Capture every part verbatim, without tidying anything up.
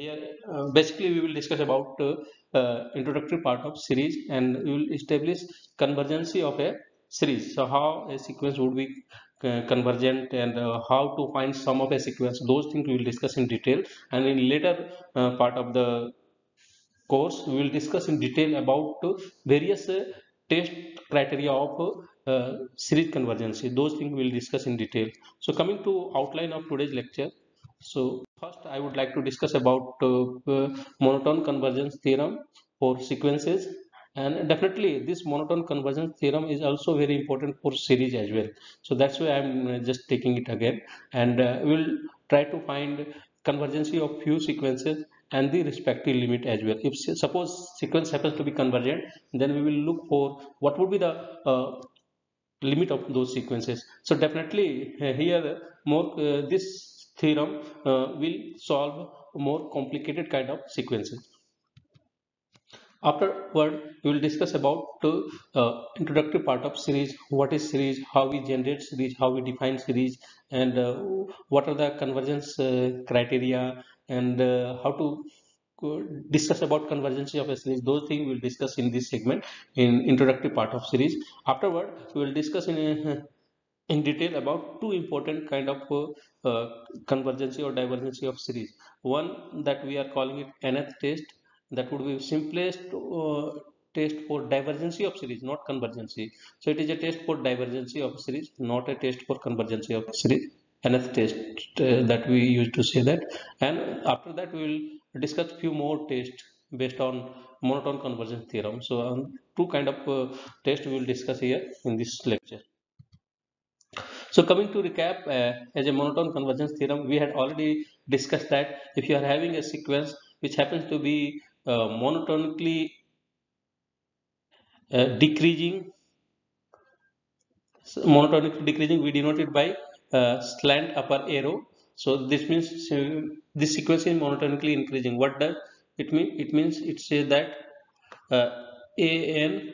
here uh, basically we will discuss about uh, uh, introductory part of series, and we will establish convergency of a series. So how a sequence would be uh, convergent, and uh, how to find sum of a sequence, those things we will discuss in detail. And in later uh, part of the course we will discuss in detail about uh, various uh, test criteria of uh, series convergency. Those things we will discuss in detail. So coming to outline of today's lecture, so first I would like to discuss about uh, uh, monotone convergence theorem for sequences. And definitely this monotone convergence theorem is also very important for series as well. So that's why I'm uh, just taking it again, and uh, we'll try to find convergency of few sequences and the respective limit as well. If suppose sequence happens to be convergent, then we will look for what would be the uh, limit of those sequences. So definitely uh, here more uh, this theorem uh, will solve more complicated kind of sequences. Afterward, we will discuss about uh, uh, introductory part of series. What is series? How we generate series? How we define series? And uh, what are the convergence uh, criteria? And uh, how to uh, discuss about convergence of a series. Those things we will discuss in this segment in introductory part of series. Afterward, we will discuss in uh, in detail about two important kind of uh, uh, convergency or divergency of series. One that we are calling it nth test, that would be simplest uh, test for divergency of series, not convergency. So it is a test for divergency of series, not a test for convergency of series. Nth test uh, that we used to say that. And after that we will discuss few more tests based on monotone convergence theorem. So um, two kind of uh, tests we will discuss here in this lecture. So coming to recap, uh, as a monotone convergence theorem, we had already discussed that if you are having a sequence which happens to be uh, monotonically uh, decreasing, so monotonically decreasing, we denote it by uh, slant upper arrow. So this means uh, this sequence is monotonically increasing. What does it mean? It means it says that uh, an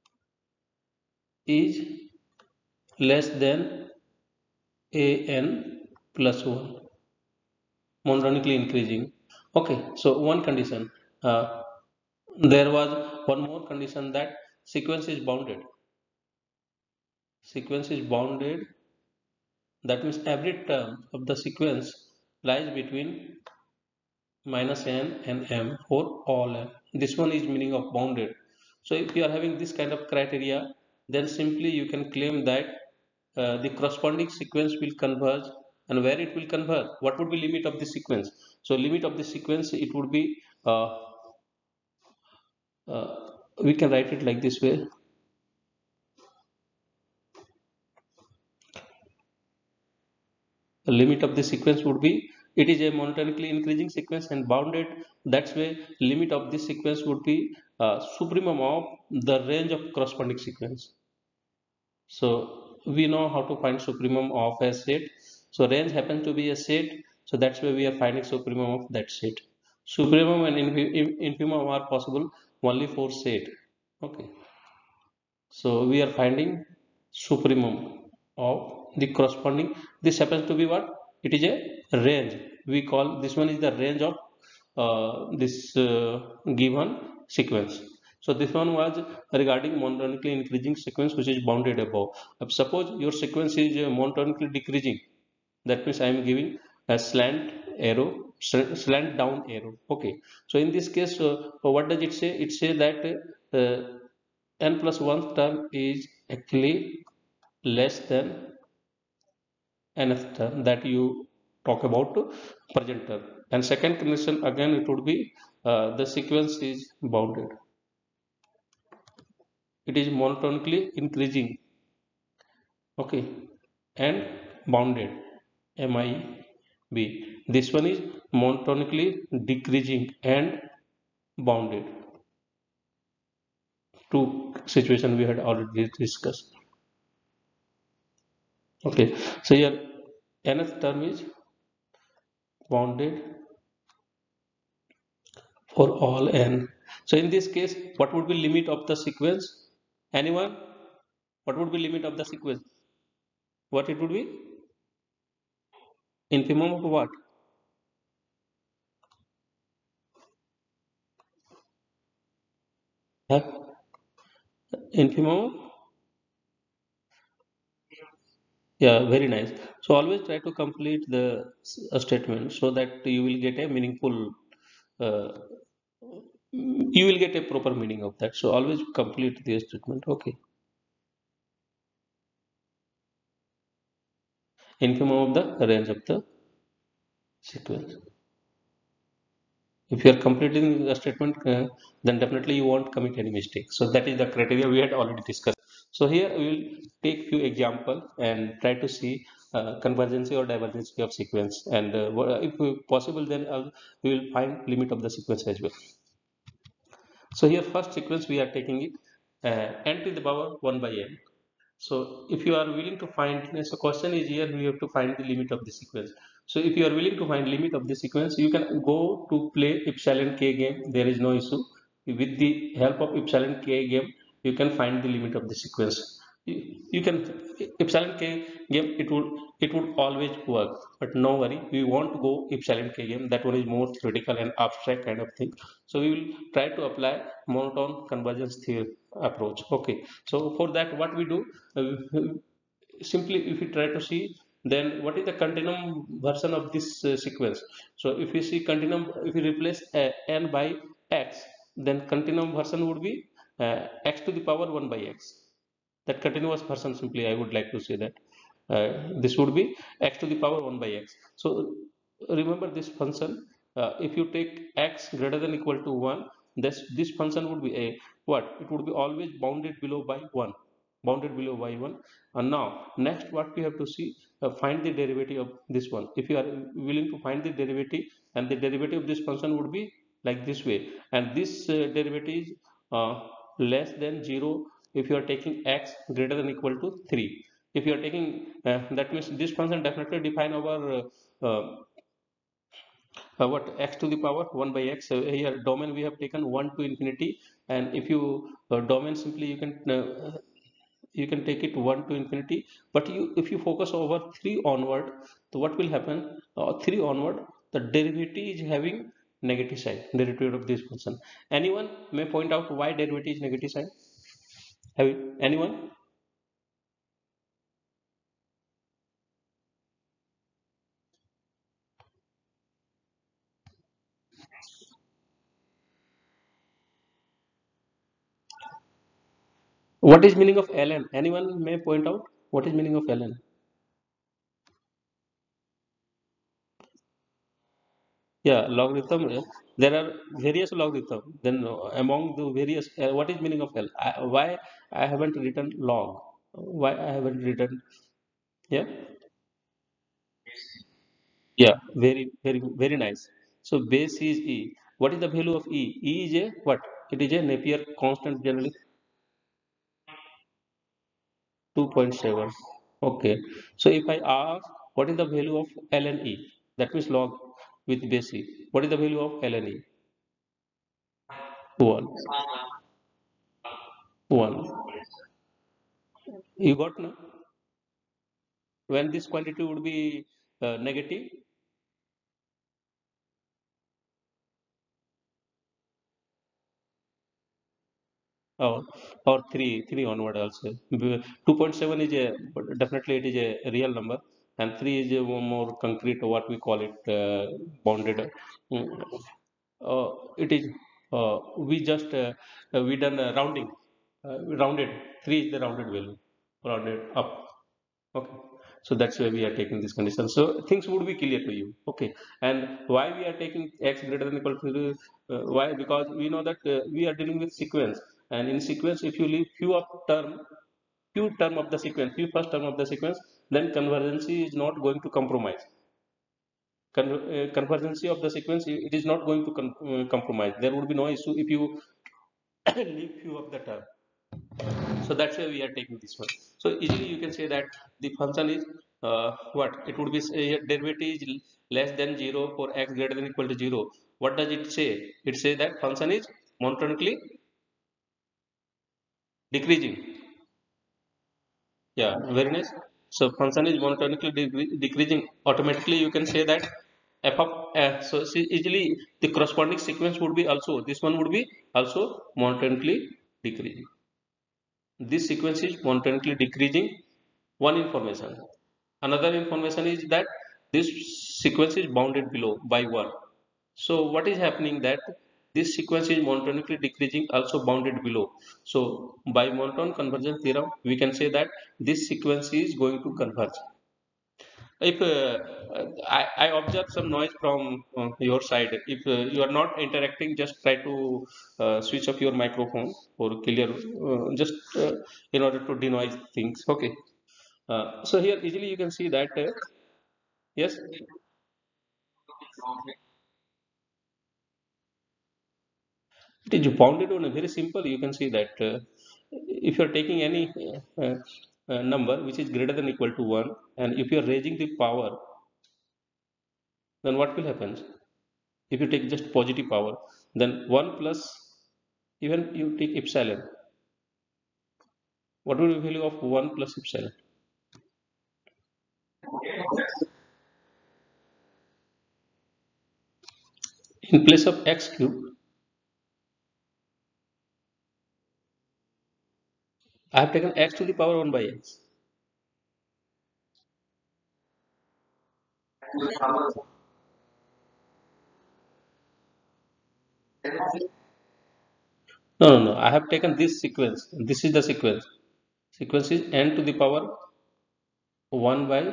is less than an plus one, monotonically increasing. Okay, so one condition. Uh, there was one more condition, that sequence is bounded. Sequence is bounded. That means every term of the sequence lies between minus n and m for all n. This one is meaning of bounded. So if you are having this kind of criteria, then simply you can claim that uh, the corresponding sequence will converge. And where it will converge, what would be limit of the sequence? So limit of the sequence, it would be uh, uh, we can write it like this way. The limit of the sequence would be, it is a monotonically increasing sequence and bounded. That's why limit of this sequence would be uh, supremum of the range of corresponding sequence. So we know how to find supremum of a set. So range happens to be a set, so that's why we are finding supremum of that set. Supremum and infimum are possible only for set. Okay, so we are finding supremum of the corresponding. This happens to be what? It is a range. We call this one is the range of uh, this uh, given sequence. So this one was regarding monotonically increasing sequence which is bounded above. Uh, suppose your sequence is uh, monotonically decreasing, that means I am giving a slant arrow, slant down arrow. Okay, so in this case uh, what does it say? It says that uh, n plus one term is actually less than nth term that you talk about present term. And second condition again, it would be uh, the sequence is bounded. It is monotonically increasing. Okay, and bounded, M I B. This one is monotonically decreasing and bounded. Two situation we had already discussed. Okay, so here nth term is bounded for all n. So in this case, what would be limit of the sequence? Anyone? What would be limit of the sequence? What it would be? Infimum of what? Have infimum. Yeah, very nice. So always try to complete the s- a statement so that you will get a meaningful, uh, you will get a proper meaning of that. So always complete the statement. Okay. Infimum of the range of the sequence. If you are completing the statement, uh, then definitely you won't commit any mistake. So that is the criteria we had already discussed. So here we will take few example and try to see uh, convergence or divergence of sequence. And uh, wha- if possible, then uh, we will find limit of the sequence as well. So here first sequence we are taking it uh, n to the power one by n. So if you are willing to find, so question is here we have to find the limit of the sequence. So if you are willing to find limit of the sequence, you can go to play epsilon k game. There is no issue. With the help of epsilon k game, you can find the limit of the sequence. You, you can epsilon k game. It would it would always work. But no worry, we won't go epsilon k game. That one is more theoretical and abstract kind of thing. So we will try to apply monotone convergence theory approach. Okay. So for that, what we do, uh, simply if we try to see, then what is the continuum version of this uh, sequence. So if we see continuum, if we replace uh, n by x, then continuum version would be uh, x to the power one by x. That continuous version, simply I would like to say that uh, this would be x to the power one by x. So remember this function, uh, if you take x greater than equal to one, this this function would be a what, it would be always bounded below by one, bounded below by one. And now next what we have to see, uh, find the derivative of this one. If you are willing to find the derivative, and the derivative of this function would be like this way, and this uh, derivative is uh, less than zero if you are taking x greater than equal to three. If you are taking uh, that means this function definitely define our uh, uh, uh, what, x to the power one by x. So here domain we have taken one to infinity, and if you uh, domain simply you can uh, you can take it one to infinity. But you, if you focus over three onward, so what will happen, uh, three onward, the derivative is having negative sign, derivative of this function. Anyone may point out why derivative is negative sign? Have you, anyone? What is meaning of ln? Anyone may point out what is meaning of ln? Yeah, logarithm. uh, There are various logarithm. Then uh, among the various, uh, what is meaning of L? I, why I haven't written log? Why I haven't written? Yeah, yeah. Very, very, very nice. So base is E. What is the value of E? E is a what? It is a Napier constant, generally two point seven. Okay. So if I ask what is the value of ln E, that means log with base E. What is the value of ln E? One. One. You got no? When this quantity would be uh, negative, or or three three onward also. B- two point seven is a, but definitely it is a real number, and three is a more concrete, what we call it, uh, bounded. Mm, uh, it is uh, we just uh, uh, we done uh, rounding, uh, we rounded. Three is the rounded value, rounded up. Okay, so that's why we are taking this condition. So things would be clear to you. Okay, and why we are taking x greater than equal to uh, why? Because we know that uh, we are dealing with sequence, and in sequence, if you leave few of term, few term of the sequence, few first term of the sequence, then convergence is not going to compromise. Con uh, convergence of the sequence, it is not going to con uh, compromise. There would be no issue if you leave few of the term. So that's why we are taking this one. So easily you can say that the function is uh, what? It would be say derivative is less than zero for x greater than equal to zero. What does it say? It says that function is monotonically decreasing. Yeah, very nice. So function is monotonically decre decreasing. Automatically you can say that. f of uh, so see, easily the corresponding sequence would be also, this one would be also monotonically decreasing. This sequence is monotonically decreasing. One information. Another information is that this sequence is bounded below by one. So what is happening that this sequence is monotonically decreasing, also bounded below. So by monotone convergence theorem we can say that this sequence is going to converge. If uh, I, I observe some noise from uh, your side, if uh, you are not interacting, just try to uh, switch off your microphone or clear, uh, just uh, in order to denoise things. Okay. Uh, so here easily you can see that uh, yes, it is bounded on a very simple. You can see that uh, if you are taking any uh, uh, number which is greater than equal to one, and if you are raising the power, then what will happen? If you take just positive power, then one plus, even you take epsilon, what will be the value of one plus epsilon? In place of x cube, I have taken x to the power one by x. No, no, no. I have taken this sequence. This is the sequence. Sequence is n to the power one by,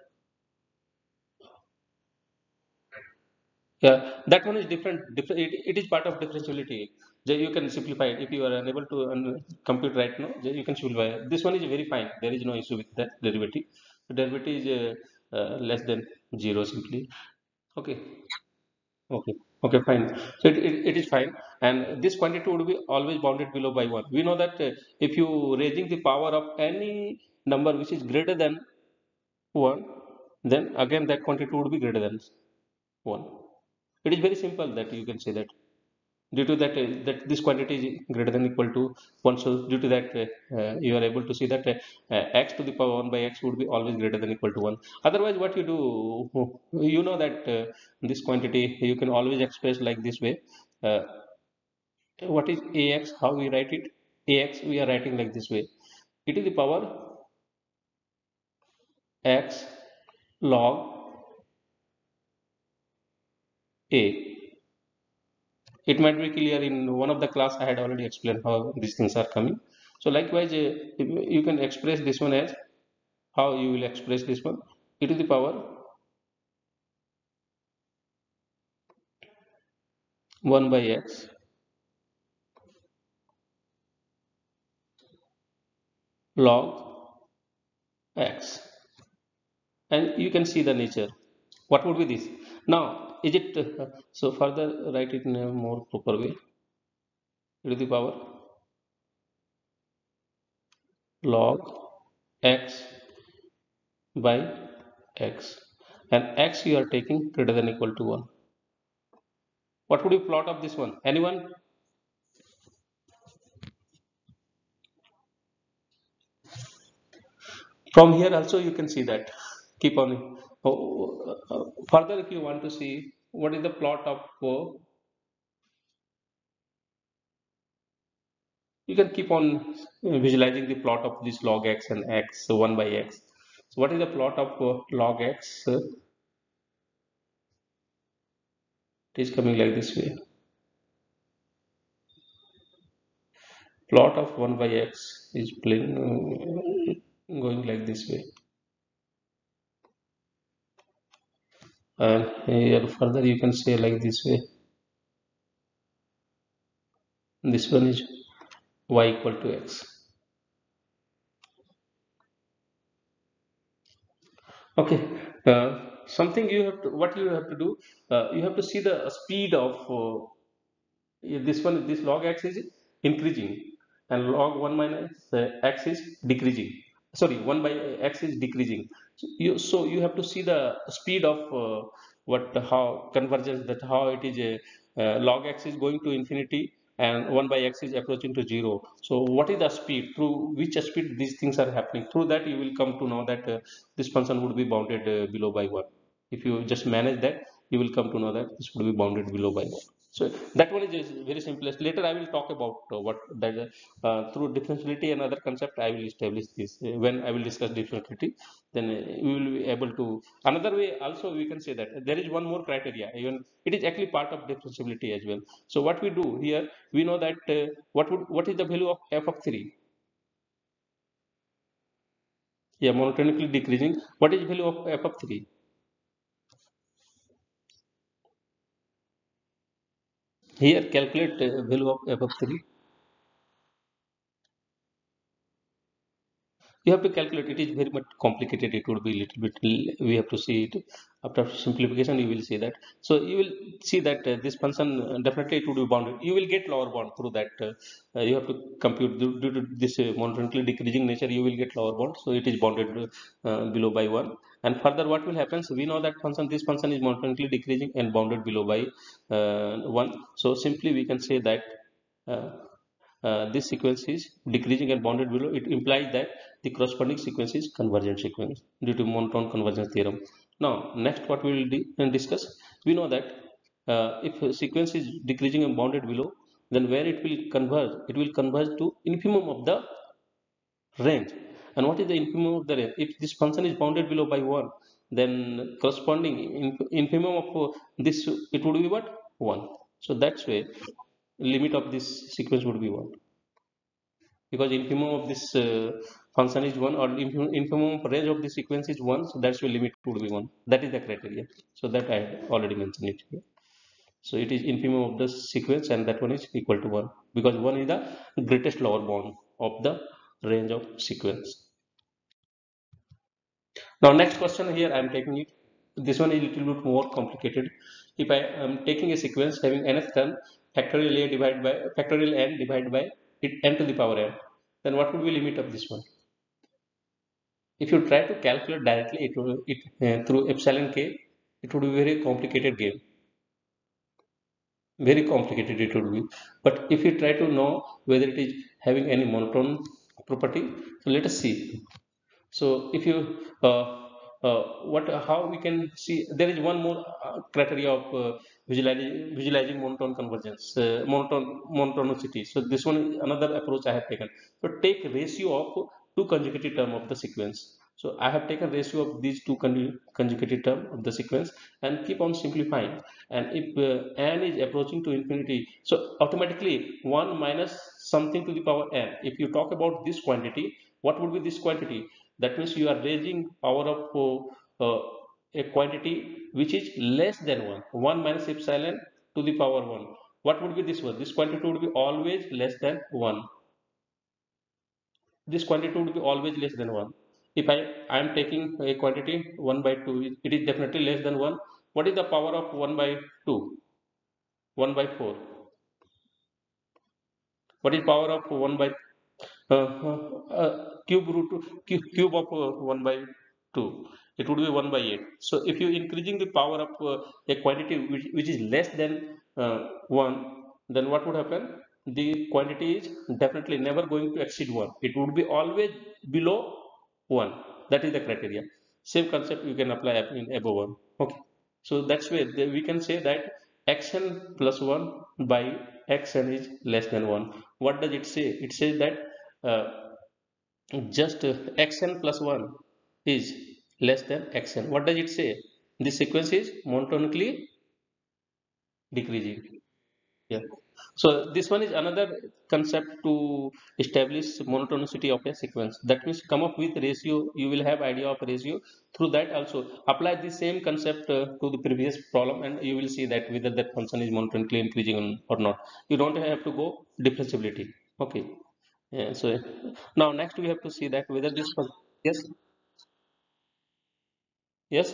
yeah, that one is different. Different. It, it is part of differentiability. Then you can simplify it if you are unable to un- compute right now. Then you can simplify it. This one is very fine. There is no issue with that derivative. The derivative is uh, uh, less than zero simply. Okay. Okay. Okay. Fine. So it, it, it is fine. And this quantity would be always bounded below by one. We know that uh, if you raising the power of any number which is greater than one, then again that quantity would be greater than one. It is very simple that you can say that. Due to that, uh, that this quantity is greater than equal to one, so due to that, uh, uh, you are able to see that uh, uh, x to the power one by x would be always greater than equal to one. Otherwise, what you do, you know that uh, this quantity you can always express like this way. Uh, what is ax? How we write it? Ax we are writing like this way: e to the power x log a. It might be clear in one of the class. I had already explained how these things are coming. So likewise, uh, you can express this one as, how you will express this one: e to the power one by x log x, and you can see the nature. What would be this? Now is it uh, so further write it in a more proper way: e to the power log x by x, and x you are taking greater than equal to one. What would you plot of this one? Anyone? From here also you can see that. Keep on. Oh, uh, further, if you want to see what is the plot of, uh, you can keep on visualizing the plot of this log x and x, so one by x. So what is the plot of uh, log x? Uh, it is coming like this way. Plot of one by x is plain, uh, going like this way. And here further you can say like this way. This one is y equal to x. Okay. Uh, something you have to, what you have to do, uh, you have to see the speed of uh, yeah, this one, this log x is increasing, and log one minus uh, x is decreasing. Sorry, one by x is decreasing. So you, so you have to see the speed of uh, what, how convergence, that how it is a uh, log x is going to infinity and one by x is approaching to zero. So what is the speed through which speed these things are happening? Through that you will come to know that uh, this function would be bounded uh, below by one. If you just manage that, you will come to know that this would be bounded below by one. So that one is just very simplest. Later I will talk about uh, what that uh, through differentiability and other concept I will establish this. Uh, when I will discuss differentiability, then uh, we will be able to. Another way also we can say that there is one more criteria. Even it is actually part of differentiability as well. So what we do here, we know that uh, what would what is the value of f of three? Yeah, monotonically decreasing. What is value of f of three? Here calculate uh, value of f of three. You have to calculate. It is very much complicated. It would be little bit. We have to see it after simplification. You will see that. So you will see that uh, this function uh, definitely it would be bounded. You will get lower bound through that. Uh, uh, you have to compute due, due to this uh, monotonically decreasing nature. You will get lower bound. So it is bounded uh, below by one. And further, what will happen? So we know that function. This function is monotonically decreasing and bounded below by uh, one. So simply we can say that. Uh, uh, this sequence is decreasing and bounded below, it implies that the corresponding sequence is convergent sequence due to monotone convergence theorem. Now, next what we will di- discuss, we know that uh, if a sequence is decreasing and bounded below, then where it will converge, it will converge to infimum of the range. And what is the infimum of the range? If this function is bounded below by one, then corresponding inf- infimum of uh, this, it would be what? one. So that's way limit of this sequence would be one, because infimum of this uh, function is one, or infimum, infimum of range of the sequence is one, so that's why limit would be one. That is the criteria. So that I had already mentioned it here. So it is infimum of the sequence, and that one is equal to one, because one is the greatest lower bound of the range of sequence. Now next question here I am taking it. This one is a little bit more complicated. If I am taking a sequence having nth term, factorial a divided by factorial n divided by it n to the power n, then what would be limit of this one? If you try to calculate directly, it will it uh, through epsilon k, it would be very complicated game. Very complicated it would be. But if you try to know whether it is having any monotone property, so let us see. So if you uh, uh, what how we can see, there is one more uh, criteria of uh, visualizing visualizing monotone convergence, uh, monotone monotonicity. So this one is another approach I have taken. So take ratio of two conjugative term of the sequence. So I have taken ratio of these two conjugative term of the sequence and keep on simplifying. And if uh, n is approaching to infinity, so automatically one minus something to the power n. If you talk about this quantity, what would be this quantity? That means you are raising power of uh, uh, a quantity which is less than one. one minus epsilon to the power one. What would be this one? This quantity would be always less than one. This quantity would be always less than one. If I I am taking a quantity one by two, it is definitely less than one. What is the power of one by two? one by four. What is power of one by uh, uh, uh, cube root cube, cube of uh, one by two? It would be one by eight. So if you increasing the power of uh, a quantity which, which is less than uh, one, then what would happen? The quantity is definitely never going to exceed one. It would be always below one. That is the criteria. Same concept you can apply in above one. Okay. So that's where the- we can say that xn plus one by xn is less than one. What does it say? It says that uh, just uh, xn plus one is less than xn. What does it say? The sequence is monotonically decreasing. Yeah. So this one is another concept to establish monotonicity of a sequence. That means come up with ratio. You will have idea of ratio. Through that also apply the same concept uh, to the previous problem, and you will see that whether that function is monotonically increasing or not. You don't have to go differentiability. Okay. Yeah, so now next we have to see that whether this was, yes, yes.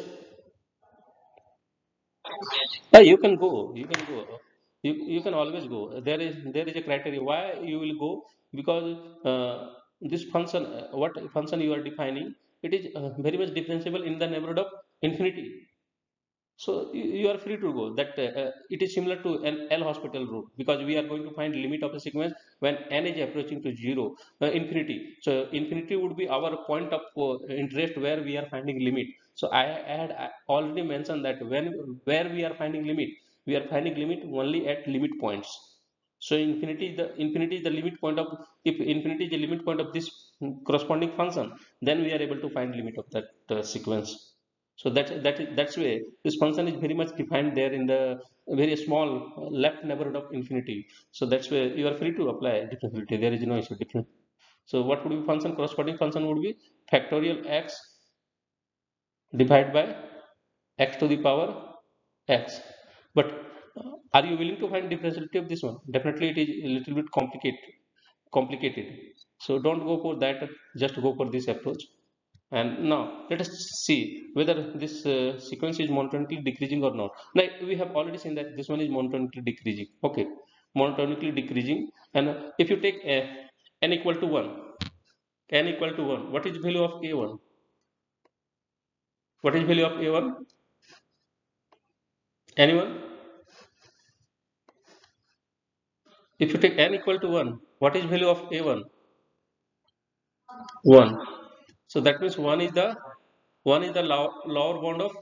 Yeah, you can go, you can go, you, you can always go. There is there is a criteria why you will go, because uh, this function, uh, what function you are defining, it is uh, very much differentiable in the neighborhood of infinity. So you, you are free to go. That uh, it is similar to an L'Hospital rule, because we are going to find limit of a sequence when n is approaching to zero, uh, infinity. So infinity would be our point of uh, interest where we are finding limit. So I had I already mentioned that when where we are finding limit, we are finding limit only at limit points. So infinity is the infinity is the limit point of, if infinity is the limit point of this corresponding function, then we are able to find limit of that uh, sequence. So that that is that's way this function is very much defined there in the very small uh, left neighborhood of infinity. So that's where you are free to apply differentiability. There is no issue. Different. So what would be function? Corresponding function would be factorial x divided by x to the power x. But uh, are you willing to find differentiability of this one? Definitely, it is a little bit complicated. Complicated. So don't go for that. Just go for this approach. And now let us see whether this uh, sequence is monotonically decreasing or not. Like we have already seen that this one is monotonically decreasing. Okay, monotonically decreasing. And uh, if you take uh, n equal to one, n equal to one, what is value of a one? What is value of a one? Anyone? If you take n equal to one, what is value of a one? one. So that means one is the one is the low, lower bound of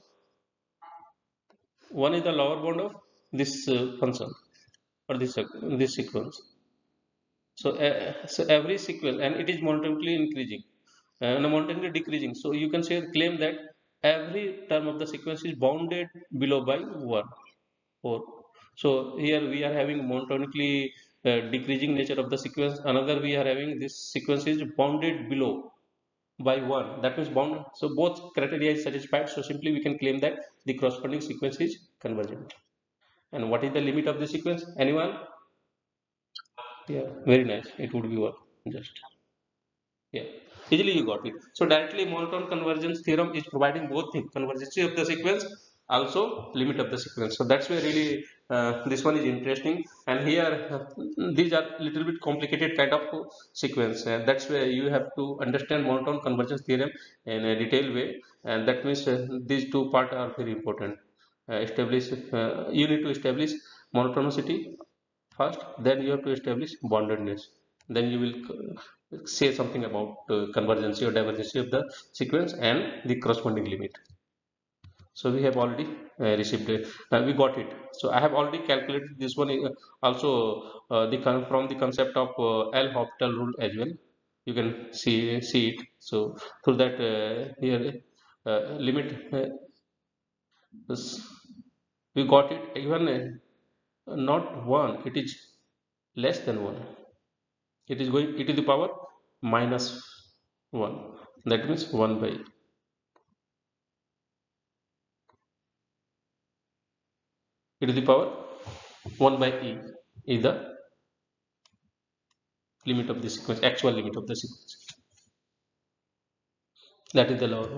one is the lower bound of this uh, function or this uh, this sequence. So, uh, so every sequence, and it is monotonically increasing uh, and monotonically decreasing. So you can say claim that every term of the sequence is bounded below by one. Or so here we are having monotonically uh, decreasing nature of the sequence. Another we are having this sequence is bounded below by one. That means bound. So both criteria is satisfied. So simply we can claim that the corresponding sequence is convergent. And what is the limit of the sequence? Anyone? Yeah, very nice. It would be one. Just. Yeah, easily you got it. So directly monotone convergence theorem is providing both things, convergency of the sequence, also limit of the sequence. So that's where really uh, this one is interesting. And here uh, these are little bit complicated kind of sequence. And that's where you have to understand monotone convergence theorem in a detailed way. And that means uh, these two parts are very important. Uh, establish uh, you need to establish monotonicity first, then you have to establish boundedness. Then you will uh, say something about uh, convergency or divergency of the sequence and the corresponding limit. So we have already uh, received it. Uh, we got it. So I have already calculated this one uh, also uh, the from the concept of uh, L'Hopital rule as well. You can see see it. So through that uh, here uh, limit uh, this, we got it even uh, not one. It is less than one. It is going e to the power minus one. That means one by e to the power one by e is the limit of the sequence, actual limit of the sequence. That is the law.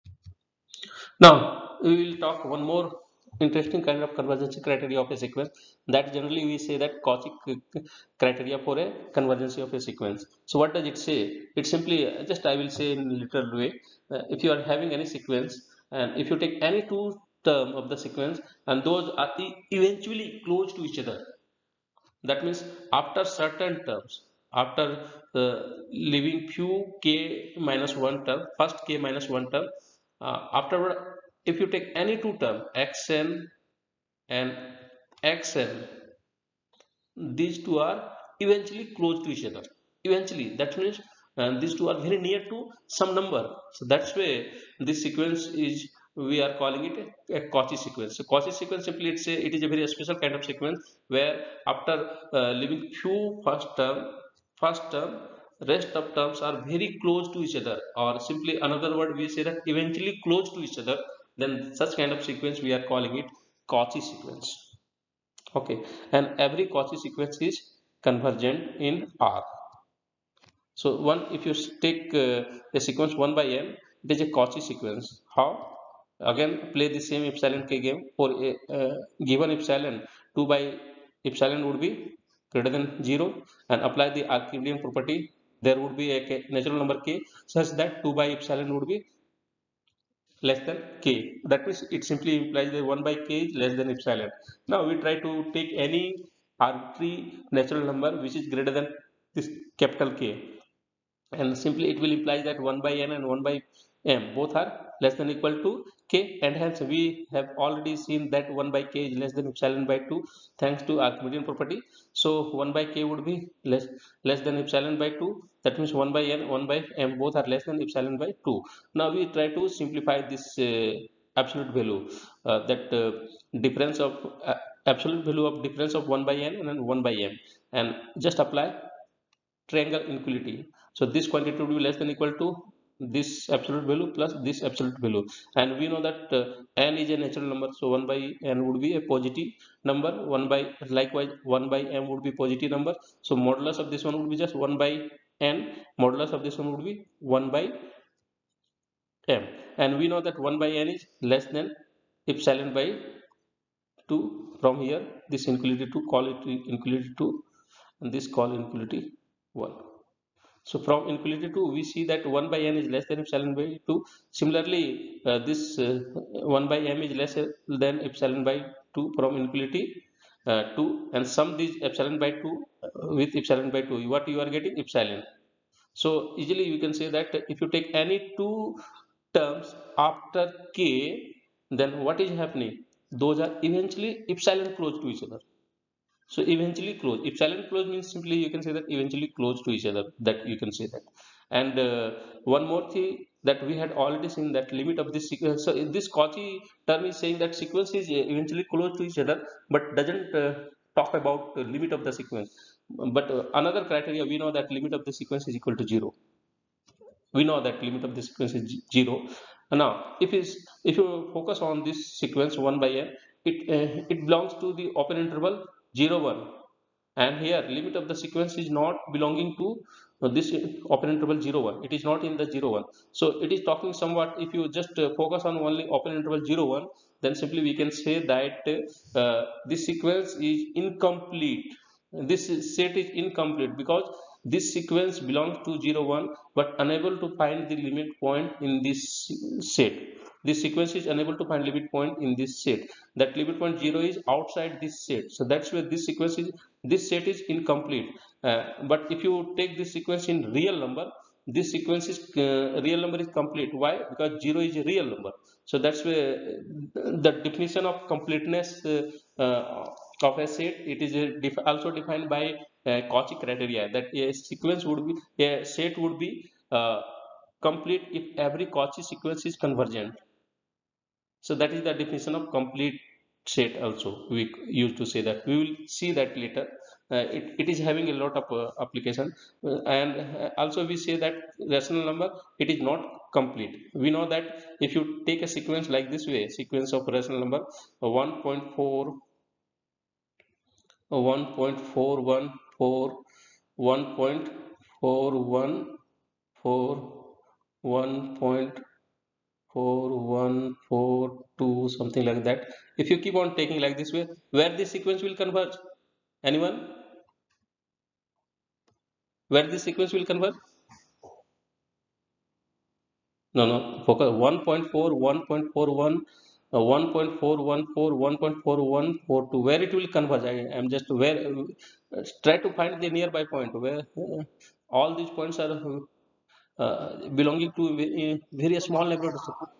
Now we will talk one more interesting kind of convergence criteria of a sequence. That generally we say that Cauchy criteria for a convergence of a sequence. So what does it say? It simply just I will say in literal way. Uh, if you are having any sequence and if you take any two term of the sequence and those are e- eventually close to each other, that means after certain terms, after uh, leaving few k minus one term, first k minus one term, uh, afterward, if you take any two term, xn and xn, these two are eventually close to each other. Eventually, that means uh, these two are very near to some number. So that's why this sequence is we are calling it a, a Cauchy sequence. So Cauchy sequence simply it's a, it is a very special kind of sequence where after uh, leaving few first term, first term, rest of terms are very close to each other, or simply another word we say that eventually close to each other. Then such kind of sequence we are calling it Cauchy sequence. Okay, and every Cauchy sequence is convergent in R. So one, if you take uh, a sequence one by n, it is a Cauchy sequence. How? Again, play the same epsilon k game. For a uh, given epsilon, two by epsilon would be greater than zero, and apply the Archimedean property. There would be a k, natural number k such that two by epsilon would be less than k. That means it simply implies that one by k is less than epsilon. Now we try to take any arbitrary natural number which is greater than this capital K, and simply it will imply that one by n and one by m both are less than equal to k, and hence we have already seen that one by k is less than epsilon by two thanks to Archimedean property. So one by k would be less less than epsilon by two. That means one by n, one by m both are less than epsilon by two. Now we try to simplify this uh, absolute value, uh, that uh, difference of uh, absolute value of difference of one by n and one by m, and just apply triangle inequality. So this quantity would be less than equal to this absolute value plus this absolute value, and we know that uh, n is a natural number, so one by n would be a positive number, one by likewise one by m would be positive number. So modulus of this one would be just one by n, modulus of this one would be one by m, and we know that one by n is less than epsilon by two. From here this inequality two, call it inequality two, and this call inequality one. So from inequality two, we see that one by n is less than epsilon by two. Similarly, uh, this uh, one by m is less than epsilon by two from inequality uh, two, and sum this epsilon by two uh, with epsilon by two. What you are getting? Epsilon. So easily you can say that if you take any two terms after k, then what is happening? Those are eventually epsilon close to each other. So eventually close. Epsilon close means simply you can say that eventually close to each other. That you can say that. And uh, one more thing that we had already seen, that limit of this sequence. So this Cauchy term is saying that sequence is eventually close to each other, but doesn't uh, talk about the limit of the sequence. But uh, another criteria, we know that limit of the sequence is equal to zero. We know that limit of the sequence is zero. Now, if is if you focus on this sequence one by n, it uh, it belongs to the open interval zero one, and here limit of the sequence is not belonging to uh, this open interval zero one. It is not in the zero one. So it is talking somewhat, if you just uh, focus on only open interval zero one, then simply we can say that uh, this sequence is incomplete. This set is incomplete because this sequence belongs to zero one but unable to find the limit point in this set. This sequence is unable to find limit point in this set. That limit point zero is outside this set. So that's where this sequence is, this set is incomplete. Uh, but if you take this sequence in real number, this sequence is uh, real number is complete. Why? Because zero is a real number. So that's where the definition of completeness uh, uh, of a set, it is a def also defined by uh, Cauchy criteria, that a sequence would be, a set would be uh, complete if every Cauchy sequence is convergent. So that is the definition of complete set. Also we used to say that. We will see that later. Uh, it, it is having a lot of uh, application, uh, and uh, also we say that rational number, it is not complete. We know that if you take a sequence like this way, sequence of rational number uh, one point four, uh, one point four one four, one point four one four, one point four one four two, something like that. If you keep on taking like this way, where this sequence will converge? Anyone? Where this sequence will converge? No, no. Focus one point four, one point four one, uh, one point four one four, one point four one four two. Where it will converge? I am just where uh, try to find the nearby point where uh, all these points are uh, belonging to a very small neighborhood.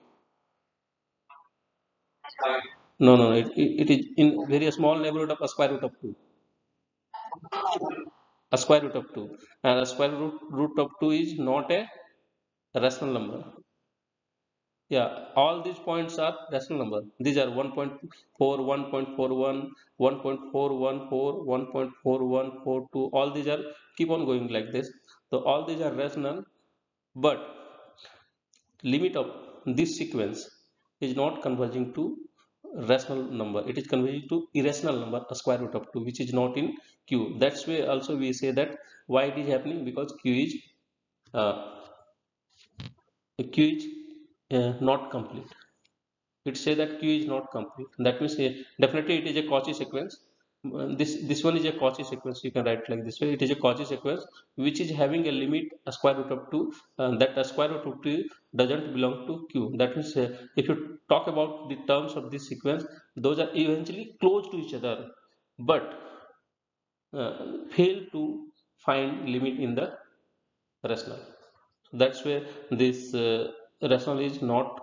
No, no, it, it, it is in very small neighborhood of a square root of two. A square root of two. And a square root, root of two is not a rational number. Yeah, all these points are rational number. These are one point four, one point four one, one point four one four, one point four one four two. All these are keep on going like this. So all these are rational, but limit of this sequence is not converging to rational number. It is converging to irrational number, a square root of two, which is not in Q. That's why also we say that why it is happening, because Q is uh, Q is uh, not complete. It say that Q is not complete. That means uh, definitely it is a Cauchy sequence. uh, this this one is a Cauchy sequence. You can write like this way. It is a Cauchy sequence which is having a limit a square root of two. Uh, that a square root of two doesn't belong to Q. That means uh, if you talk about the terms of this sequence, those are eventually close to each other, but uh, fail to find limit in the rational. So that's where this uh, rational is not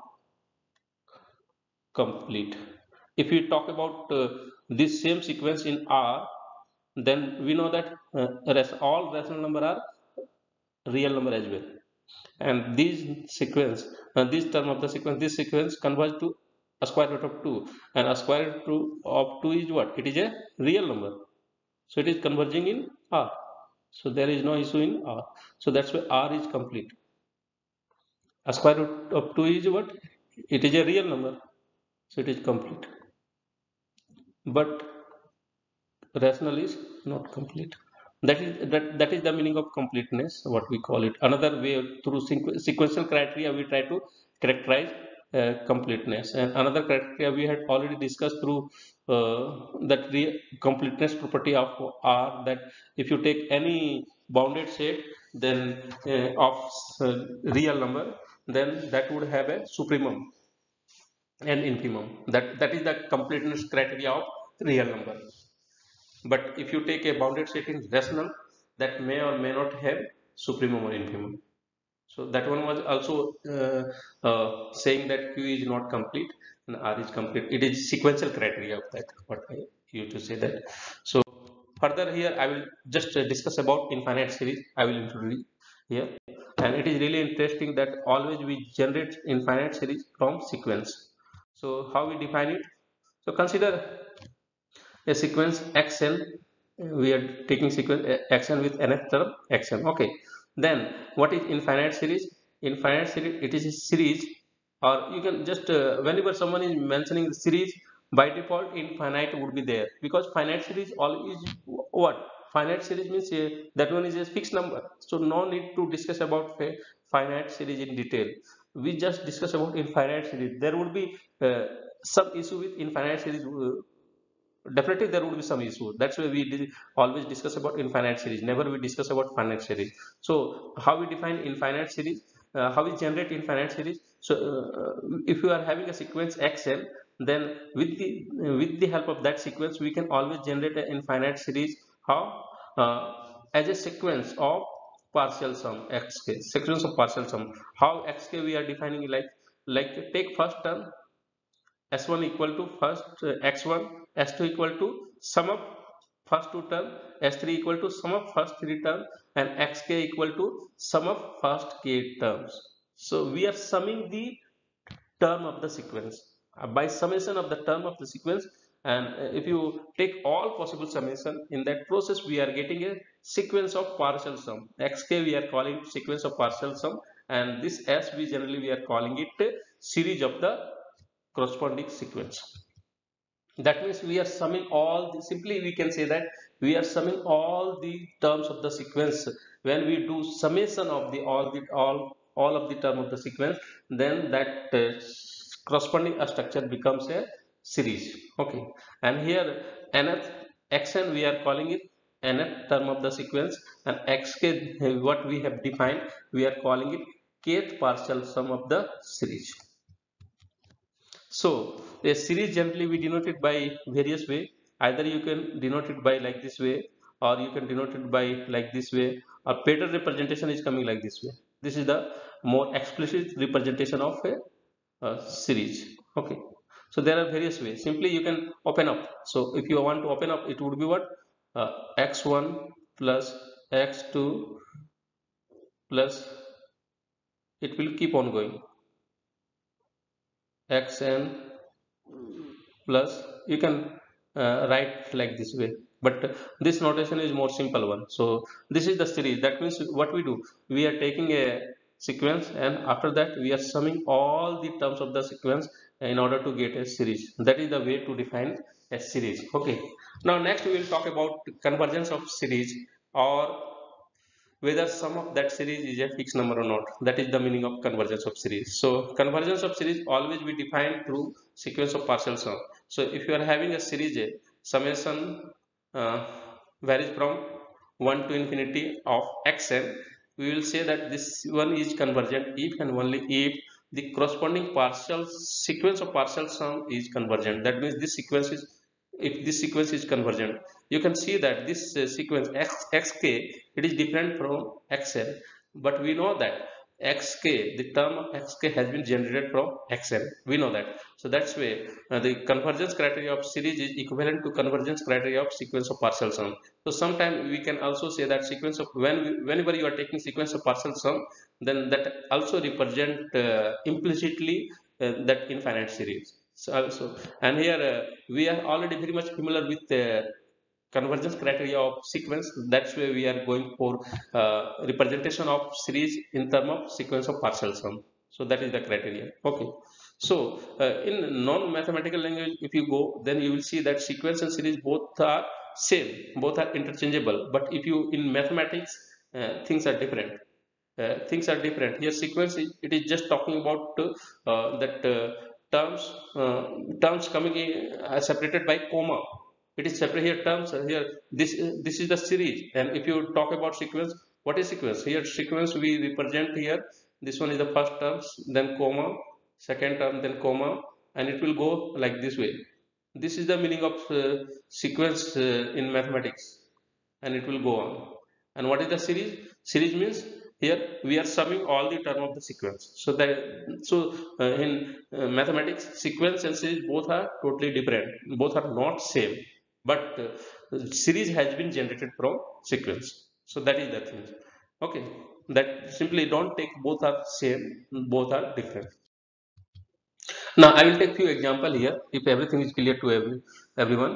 complete. If we talk about uh, this same sequence in R, then we know that uh, rest, all rational number are real number as well. And these sequence, uh, this term of the sequence, this sequence converges to a square root of two, and a square root of two is what? It is a real number. So it is converging in R. So there is no issue in R. So that's why R is complete. A square root of two is what? It is a real number. So it is complete. But rational is not complete. That is that, that is the meaning of completeness, what we call it. Another way through sequ sequential criteria we try to characterize uh, completeness. And another criteria we had already discussed through uh, that completeness property of R, that if you take any bounded set then uh, of uh, real number, then that would have a supremum and infimum. That that is the completeness criteria of real number. But if you take a bounded set in rational, that may or may not have supremum or infimum. So that one was also uh, uh, saying that Q is not complete and R is complete. It is sequential criteria of that, what I used to say that. So further here I will just uh, discuss about infinite series. I will introduce here, and it is really interesting that always we generate infinite series from sequence. So how we define it? So consider a sequence xn. We are taking sequence xn with nth term xn. Okay, then what is infinite series? Infinite series, it is a series, or you can just uh, whenever someone is mentioning the series, by default infinite would be there, because finite series all is what? Finite series means uh, that one is a fixed number, so no need to discuss about a finite series in detail. We just discuss about infinite series. There would be uh, some issue with infinite series. Uh, definitely there would be some issue. That's why we did always discuss about infinite series, never we discuss about finite series. So how we define infinite series, uh, how we generate infinite series? So uh, if you are having a sequence xn, then with the with the help of that sequence we can always generate an infinite series. How? uh, as a sequence of partial sum xk, sequence of partial sum. How xk we are defining? Like like take first term s one equal to first uh, x one, s two equal to sum of first two term, s three equal to sum of first three term, and xk equal to sum of first k terms. So we are summing the term of the sequence uh, by summation of the term of the sequence. And uh, if you take all possible summation, in that process we are getting a sequence of partial sum. Xk we are calling sequence of partial sum, and this s we generally we are calling it series of the corresponding sequence. That means we are summing all the, simply we can say that we are summing all the terms of the sequence. When we do summation of the all the all all of the term of the sequence, then that uh, corresponding structure becomes a series. Okay, and here nth xn we are calling it nth term of the sequence, and xk what we have defined, we are calling it kth partial sum of the series. So a series generally we denote it by various way. Either you can denote it by like this way, or you can denote it by like this way, or pattern representation is coming like this way. This is the more explicit representation of a, a series. Okay. So there are various ways. Simply you can open up. So if you want to open up, it would be what? Uh, x one plus x two plus, it will keep on going, xn plus, you can uh, write like this way, but this notation is more simple one. So this is the series. That means what we do, we are taking a sequence, and after that we are summing all the terms of the sequence in order to get a series. That is the way to define a series. Okay, now next we will talk about convergence of series, or whether sum of that series is a fixed number or not. That is the meaning of convergence of series. So convergence of series always be defined through sequence of partial sum. So if you are having a series A, summation uh, varies from one to infinity of xn, we will say that this one is convergent if and only if the corresponding partial sequence of partial sum is convergent. That means this sequence is, if this sequence is convergent, you can see that this uh, sequence x, xk, it is different from xn, but we know that xk, the term of xk has been generated from xn, we know that. So that's way uh, the convergence criteria of series is equivalent to convergence criteria of sequence of partial sum. So sometimes we can also say that sequence of when we, whenever you are taking sequence of partial sum, then that also represent uh, implicitly uh, that infinite series. So also, and here uh, we are already very much familiar with uh, convergence criteria of sequence. That's why we are going for uh, representation of series in term of sequence of partial sum. So that is the criteria. Okay. So uh, in non-mathematical language, if you go, then you will see that sequence and series both are same, both are interchangeable. But if you in mathematics, uh, things are different. Uh, things are different here. Sequence is, it is just talking about uh, that uh, terms uh, terms coming in, uh, separated by comma. It is separate here terms uh, here. This uh, this is the series. And if you talk about sequence, what is sequence? Here sequence we represent here, this one is the first terms, then comma, second term, then comma, and it will go like this way. This is the meaning of uh, sequence uh, in mathematics, and it will go on. And what is the series? Series means here we are summing all the term of the sequence. So that, so uh, in uh, mathematics, sequence and series both are totally different, both are not same, but uh, series has been generated from sequence. So that is the thing. Okay, that simply don't take both are same, both are different. Now I will take few example here if everything is clear to every, everyone.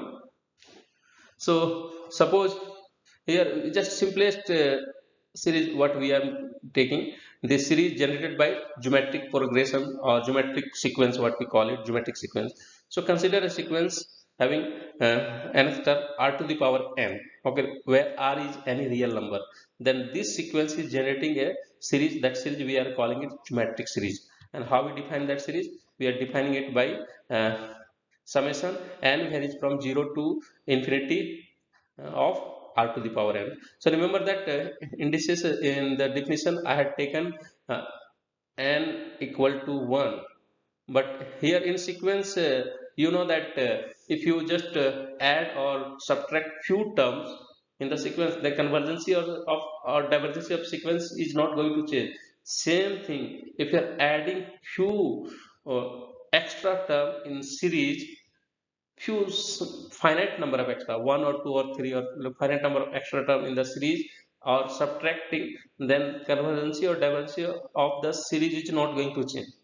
So suppose here just simplest uh, series what we are taking, this series generated by geometric progression or geometric sequence, what we call it, geometric sequence. So consider a sequence having uh, nth term r to the power n, okay, where r is any real number. Then this sequence is generating a series. That series we are calling it geometric series. And how we define that series? We are defining it by uh, summation n varies from zero to infinity uh, of r to the power n. So remember that uh, indices uh, in the definition I had taken uh, n equal to one. But here in sequence, uh, you know that uh, if you just uh, add or subtract few terms in the sequence, the convergence of, of or divergence of sequence is not going to change. Same thing if you are adding few uh, extra term in series, few finite number of extra, one or two or three or finite number of extra term in the series, or subtracting, then convergence or divergence of the series is not going to change.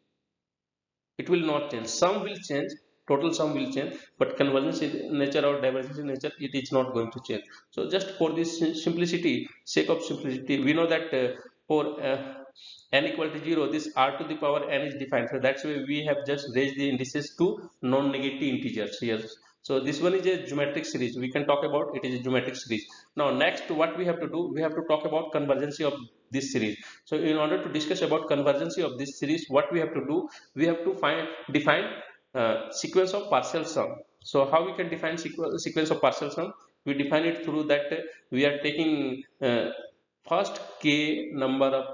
It will not change. Sum will change, total sum will change, but convergence in nature or divergence in nature, it is not going to change. So just for this simplicity, sake of simplicity, we know that uh, for uh, n equal to zero, this r to the power n is defined. So that's why we have just raised the indices to non-negative integers here. So this one is a geometric series. We can talk about it is a geometric series. Now next, what we have to do, we have to talk about convergence of this series. So in order to discuss about convergence of this series, what we have to do, we have to find define uh, sequence of partial sum. So how we can define sequ sequence of partial sum? We define it through that uh, we are taking uh, first k number of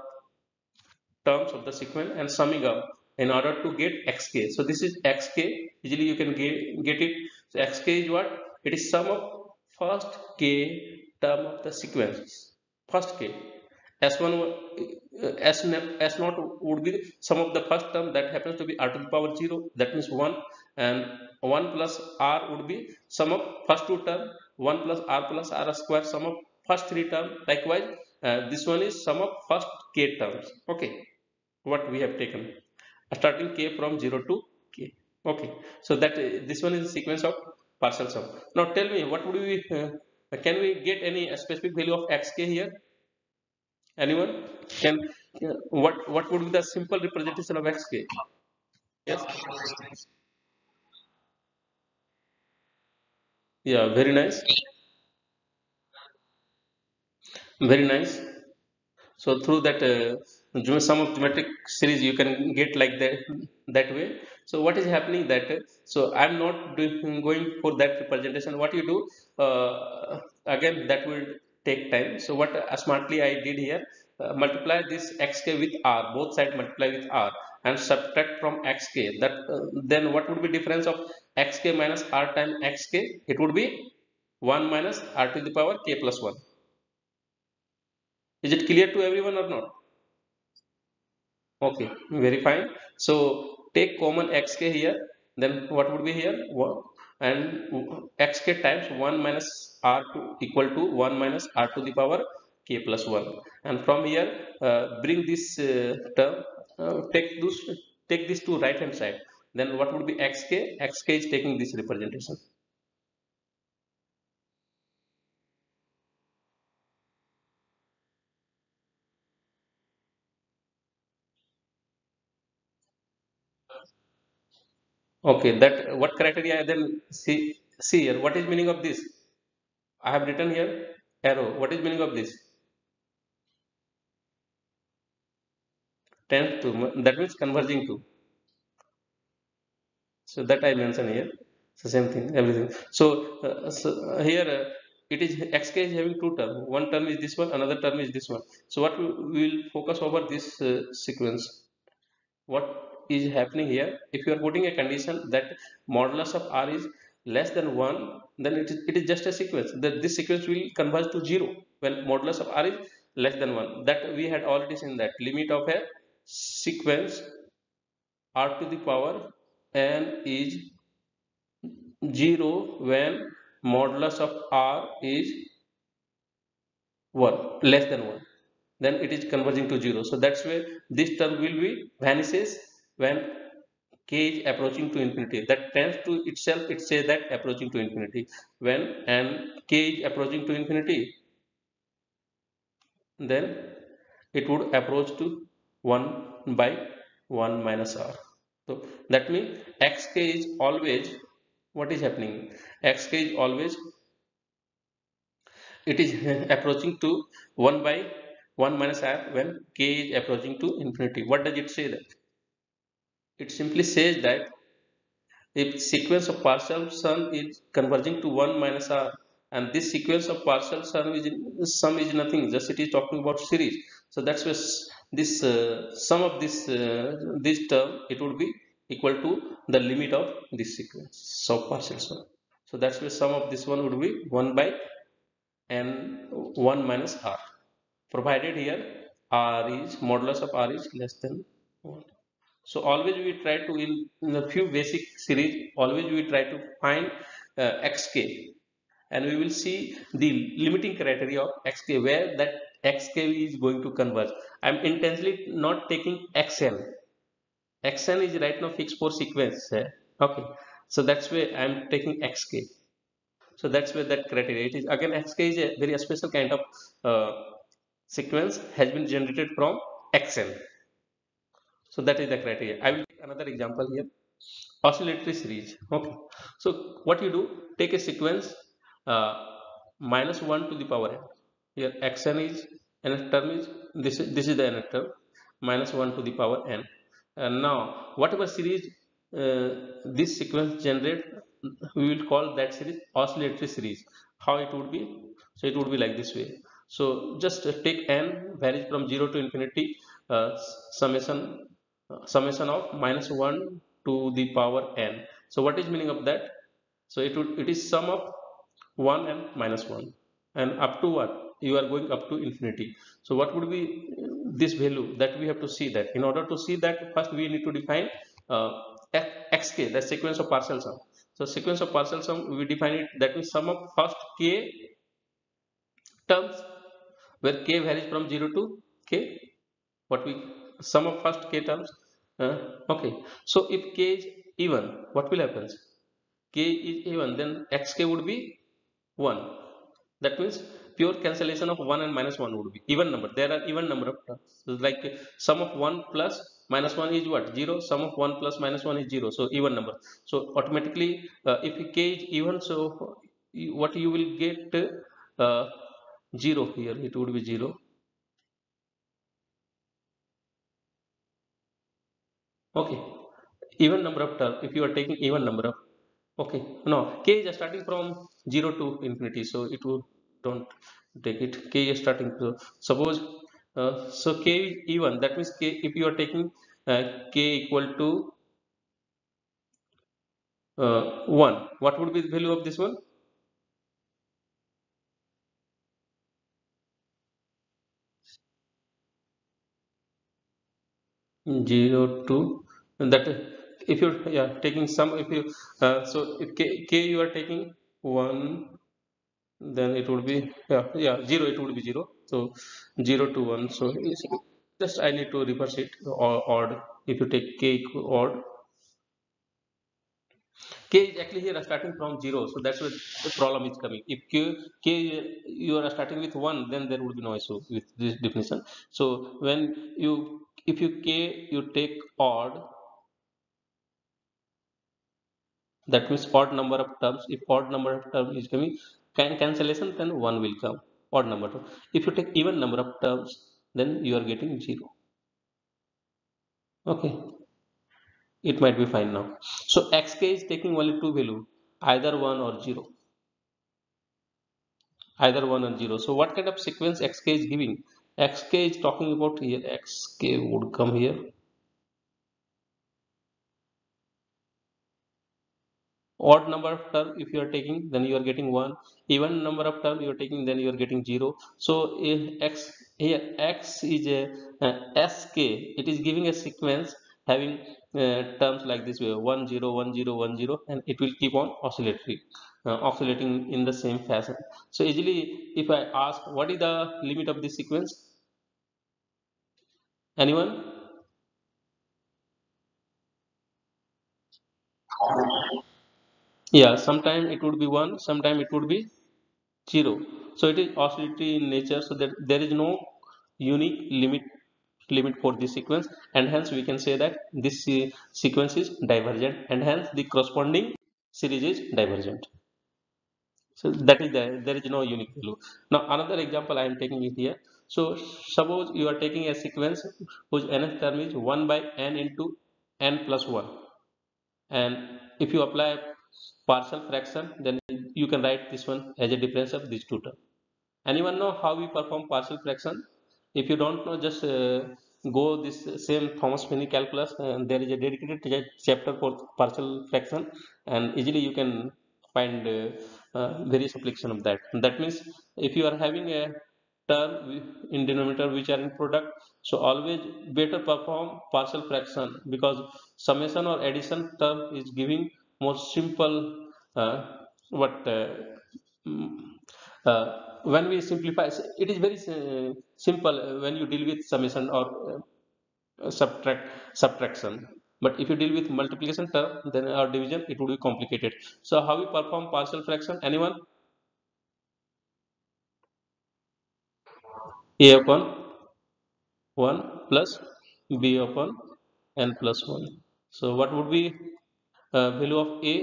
terms of the sequence and summing up in order to get xk. So this is xk, easily you can get, get it. So xk is what? It is sum of first k term of the sequence, first k. S one, uh, S, S naught would be sum of the first term, that happens to be r to the power zero, that means one, and one plus r would be sum of first two term, one plus r plus r square, sum of first three term. Likewise, uh, this one is sum of first k terms. Okay, what we have taken starting k from zero to k. Okay, so that uh, this one is the sequence of partial sum. Now tell me, what would we uh, can we get any specific value of xk here? Anyone can? uh, what what would be the simple representation of xk? Yes. Yeah, very nice, very nice. So through that uh, Some of geometric series you can get like that that way. So what is happening that, so I'm not doing, going for that representation. What you do, uh, again that will take time. So what uh, smartly I did here, uh, multiply this xk with r, both sides multiply with r, and subtract from xk. That uh, then what would be difference of xk minus r times xk? It would be one minus r to the power k plus one. Is it clear to everyone or not? Okay, very fine. So take common xk here, then what would be here? One, and xk times one minus r to equal to one minus r to the power k plus one. And from here, uh, bring this uh, term, uh, take this, take this to right hand side. Then what would be xk? Xk is taking this representation. Okay, that what criteria then see see here? What is meaning of this? I have written here arrow. What is meaning of this? Tends to, that means converging to. So that I mention here. So same thing, everything. So, uh, so uh, here uh, it is xk is having two terms. One term is this one, another term is this one. So what we we will focus over this uh, sequence. What is happening here? If you are putting a condition that modulus of r is less than one, then it is, it is just a sequence. That this sequence will converge to zero when modulus of r is less than one. That we had already seen that limit of a sequence r to the power n is zero when modulus of r is one, less than one, then it is converging to zero. So that's where this term will be vanishes when k is approaching to infinity. That tends to itself, it says that approaching to infinity. When and k is approaching to infinity, then it would approach to one by one minus r. So that means xk is always, what is happening, xk is always, it is approaching to one by one minus r when k is approaching to infinity. What does it say? That it simply says that if sequence of partial sum is converging to one minus r, and this sequence of partial sum is sum is nothing, just it is talking about series. So that's where this uh, sum of this uh, this term, it would be equal to the limit of this sequence of partial sum. So that's where sum of this one would be one by n one minus r, provided here r is modulus of r is less than one. So always we try to, in, in a few basic series, always we try to find uh, xk, and we will see the limiting criteria of xk where that xk is going to converge. I'm intentionally not taking xn. Xn is right now fixed for sequence. eh? Okay, so that's why I'm taking xk. So that's where that criteria, it is again xk is a very special kind of uh, sequence has been generated from xn. So that is the criteria. I will take another example here, oscillatory series. Okay, so what you do, take a sequence uh, minus one to the power n. Here xn is nth term is this, this is the nth term, minus one to the power n. And now whatever series uh, this sequence generate, we will call that series oscillatory series. How it would be? So it would be like this way. So just uh, take n varies from zero to infinity, uh, summation uh, summation of minus one to the power n. So what is meaning of that? So it would, it is sum of one and minus one, and up to what, you are going up to infinity. So what would be this value? That we have to see. That in order to see that, first we need to define uh, xk, the sequence of partial sum. So sequence of partial sum, we define it, that means sum of first k terms where k varies from zero to k, what we sum of first k terms. uh, okay, so if k is even, what will happen? K is even, then xk would be one. That means pure cancellation of one and minus one would be even number. There are even number of terms. So like sum of one plus minus one is what, zero. Sum of one plus minus one is zero, so even number. So automatically uh, if k is even, so what you will get, uh, zero here, it would be zero. Okay, even number of term. If you are taking even number of, okay, no, k is starting from zero to infinity, so it will don't take it. K is starting to suppose uh, so k is even. That means k, if you are taking uh, k equal to uh, one, what would be the value of this one? zero to that, if you're yeah taking some, if you uh, so if k, k you are taking one, then it would be yeah yeah zero, it would be zero. So zero to one, so it's- just I need to reverse it or odd. If you take k equal odd, k is actually here starting from zero, so that's where the problem is coming. If k, k you are starting with one, then there would be no issue with this definition. So when you, if you k you take odd, that means odd number of terms. If odd number of terms is coming, can cancellation, then one will come, odd number of. If you take even number of terms, then you are getting zero. Okay, it might be fine now. So xk is taking only two value, either one or zero, either one or zero. So what kind of sequence xk is giving? Xk is talking about here, xk would come here. Odd number of term if you are taking, then you are getting one. Even number of term you are taking, then you are getting zero. So if x here, x is a uh, sk, it is giving a sequence having uh, terms like this way, one zero one zero one zero, and it will keep on oscillatory uh, oscillating in the same fashion. So easily, if I ask what is the limit of this sequence, anyone? Yeah, sometime it would be one, sometime it would be zero. So it is oscillatory in nature, so that there is no unique limit limit for this sequence, and hence we can say that this uh, sequence is divergent, and hence the corresponding series is divergent. So that is the, there is no unique value. Now another example I am taking it here. So suppose you are taking a sequence whose nth term is one by n into n plus one, and if you apply partial fraction, then you can write this one as a difference of these two terms. Anyone know how we perform partial fraction? If you don't know, just uh, go this same Thomas Finney calculus, and there is a dedicated cha- chapter for partial fraction, and easily you can find uh, uh, various application of that. And that means if you are having a term wi- in denominator which are in product, so always better perform partial fraction, because summation or addition term is giving more simple uh, what uh, mm, uh, when we simplify, it is very uh, simple uh, when you deal with summation or uh, subtract subtraction. But if you deal with multiplication term, then or division, it would be complicated. So how we perform partial fraction? Anyone? A upon one plus b upon n plus one. So what would be uh, value of a?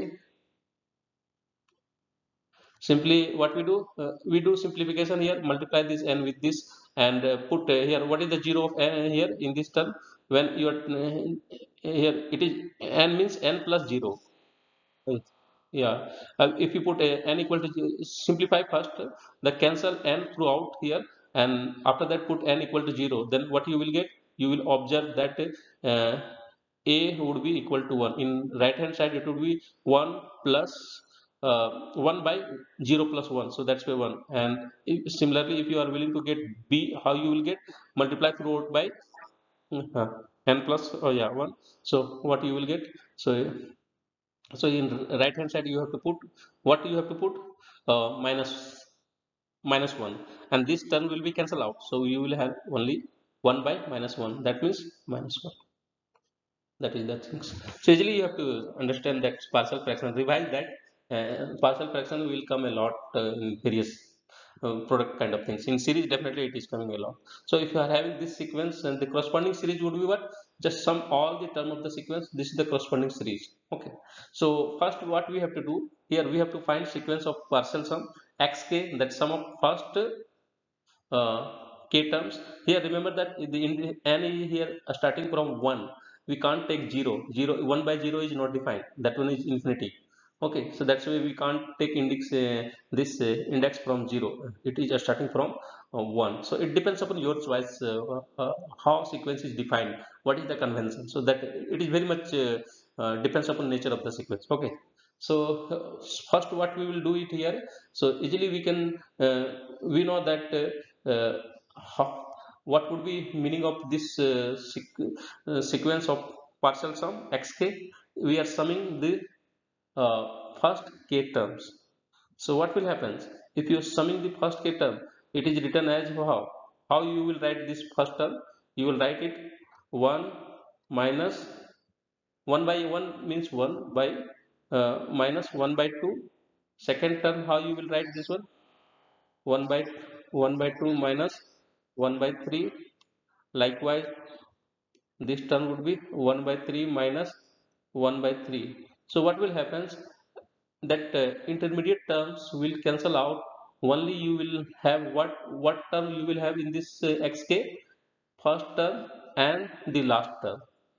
Simply what we do, uh, we do simplification here, multiply this n with this, and uh, put uh, here what is the zero of n here in this term. When you are uh, here, it is n means n plus zero. Right. Yeah, uh, if you put a n equal to ze- simplify first uh, the cancel n throughout here, and after that put n equal to zero, then what you will get, you will observe that uh, a would be equal to one. In right hand side it would be one plus uh, one by zero plus one, so that's why one. And if, similarly, if you are willing to get b, how you will get, multiply throughout by uh, n plus oh yeah one. So what you will get, so so in right hand side you have to put, what you have to put, uh, minus minus one, and this term will be cancelled out, so you will have only one by minus one, that means minus one. That is the things. So usually you have to understand that partial fraction, revise that. Uh, partial fraction will come a lot uh, in various uh, product kind of things. In series, definitely it is coming a lot. So if you are having this sequence, and the corresponding series would be what? Just sum all the term of the sequence. This is the corresponding series. Okay. So first, what we have to do here, we have to find sequence of partial sum xk, that sum of first uh, k terms. Here remember that the in the n is here uh, starting from one, we can't take zero. Zero one by zero is not defined. That one is infinity. Okay, so that's why we can't take index uh, this uh, index from zero. It is uh, starting from uh, one. So it depends upon your choice uh, uh, how sequence is defined. What is the convention? So that it is very much uh, uh, depends upon nature of the sequence. Okay. So uh, first, what we will do it here. So easily we can uh, we know that uh, uh, how, what would be meaning of this uh, sequ uh, sequence of partial sum xk. We are summing the uh, first k terms. So what will happen if you are summing the first k term? It is written as how? How you will write this first term? You will write it one minus one by one means one by uh, minus one by two. Second term, how you will write this one? one by one by two minus one by three. Likewise, this term would be one by three minus one by three. So what will happen? That uh, intermediate terms will cancel out. Only you will have what what term you will have in this uh, xk? First term and the last term.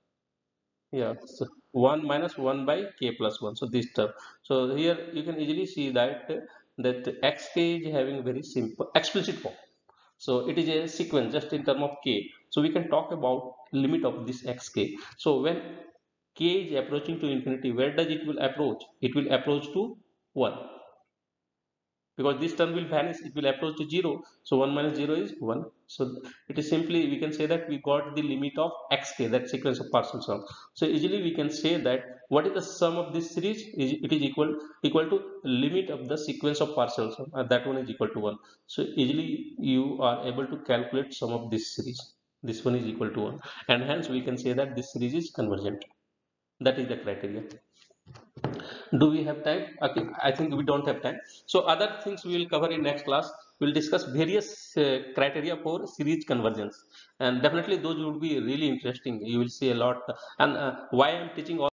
Yeah, so one minus one by k plus one. So this term. So here you can easily see that uh, that xk is having very simple explicit form. So it is a sequence just in term of k. So we can talk about limit of this xk. So when k is approaching to infinity, where does it will approach? It will approach to one, because this term will vanish. It will approach to zero. So one minus zero is one. So it is simply, we can say that we got the limit of xk, that sequence of partial sum. So easily we can say that what is the sum of this series? It is equal equal to limit of the sequence of partial sum, and that one is equal to one. So easily you are able to calculate sum of this series. This one is equal to one, and hence we can say that this series is convergent. That is the criteria. Do we have time? Okay, I think we don't have time. So other things we will cover in next class. We'll discuss various uh, criteria for series convergence, and definitely those would be really interesting. You will see a lot. And uh, why I'm teaching all